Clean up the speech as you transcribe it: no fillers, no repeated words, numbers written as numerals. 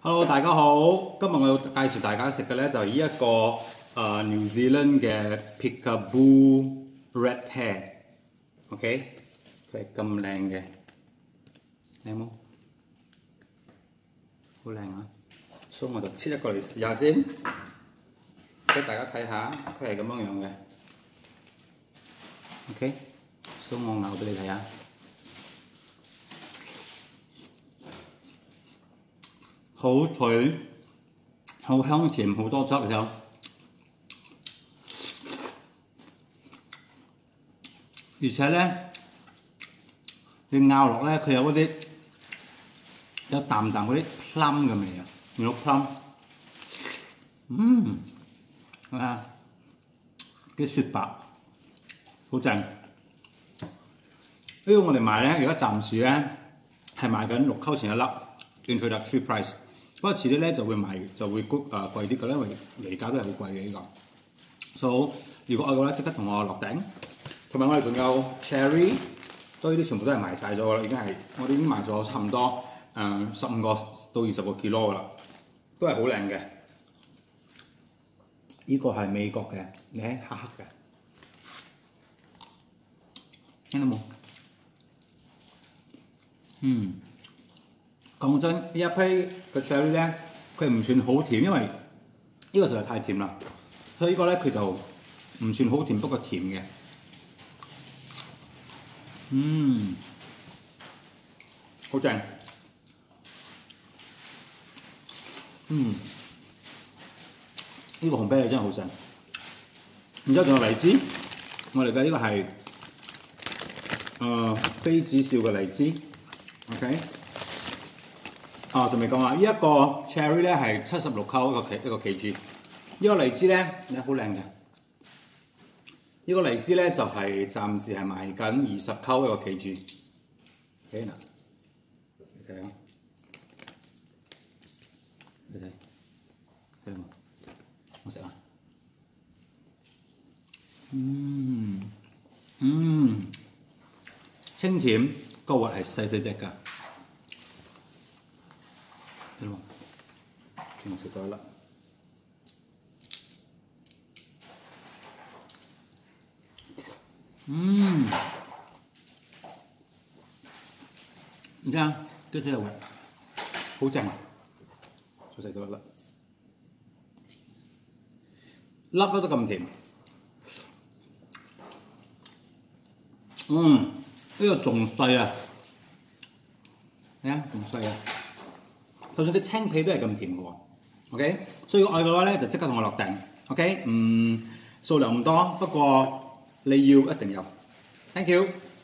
Hello， 大家好。今日我要介紹大家食嘅咧就係呢一個New Zealand 嘅 Peekaboo Red Pear。OK， 佢係咁靚嘅，靚冇？好靚啊！所以我就切一個嚟試下先，俾大家睇下，佢係咁樣樣嘅。OK， 所以我咬俾你睇下。 好脆，好香甜，好多汁有。而且咧，你咬落咧，佢有嗰啲有淡淡嗰啲 plum 嘅味啊，有 plum。啊，啲雪白，好正。呢個我哋賣咧，而家暫時咧係賣緊6溝錢一粒 ，introductory price。 不過遲啲咧就會貴啲嘅，因為嚟價都係好貴嘅呢個。So 如果愛嘅話，即刻同我落訂。同埋我哋仲有 cherry， 都呢啲全部都係賣晒咗啦，我哋已經賣咗差唔多15個到20個 kilo 噶啦，都係好靚嘅。呢個係美國嘅，你睇黑黑嘅，聽到冇？講真，呢一批嘅 cherry 咧，佢唔算好甜，因為呢個實在太甜啦，所以呢個咧佢就唔算好甜，不過甜嘅。好正。呢個紅啤梨真係好正。然之後仲有荔枝，我哋嘅呢個係非子笑嘅荔枝 ，OK。 仲未講啊！呢一個 cherry 咧係76溝一個 kg， 呢個荔枝咧你好靚嘅。呢個荔枝咧就係暫時係賣緊20溝一個 kg。OK 嗱，你睇下，你睇冇？我食啊！清甜，個核係細細隻㗎。 睇到冇？全部食咗一粒。你睇下，啲細路嘅，好正，再食咗一粒，粒粒都咁甜。呢個仲細啊！睇下，仲細啊！ 就算啲青皮都係咁甜嘅喎 ，OK， 所以愛嘅話咧就即刻同我落訂 ，OK， 數量唔多，不過你要一定有 ，thank you。